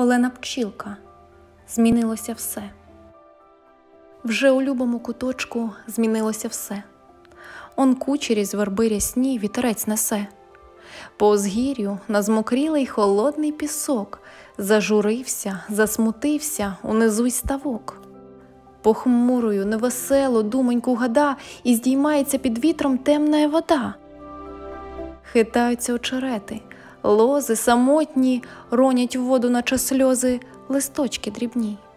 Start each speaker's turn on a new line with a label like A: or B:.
A: Олена Пчілка. Змінилося все. Вже у любому куточку змінилося все. Он кучері з верби рясні вітерець несе. По узгір'ю на змокрілий холодний пісок зажурився, засмутився унизу й ставок. Похмурою, невесело думоньку гада, і здіймається під вітром темна вода. Хитаються очерети, лози самотні ронять у воду, наче сльози, листочки дрібні.